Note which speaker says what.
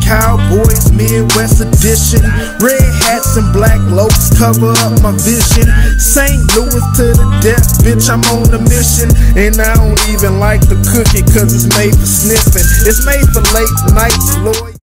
Speaker 1: Cowboys, Midwest edition. Red hats and black loafs cover up my vision. St. Louis to the death, bitch, I'm on a mission. And I don't even like to cook it, cause it's made for sniffing. It's made for late nights, Lord.